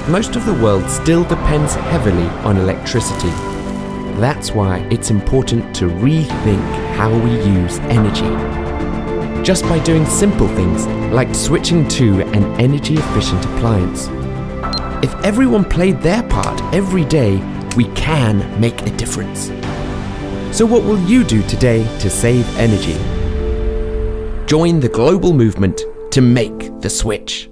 most of the world still depends heavily on electricity. That's why it's important to rethink how we use energy. Just by doing simple things like switching to an energy-efficient appliance. If everyone played their part every day, we can make a difference. So what will you do today to save energy? Join the global movement to make the switch.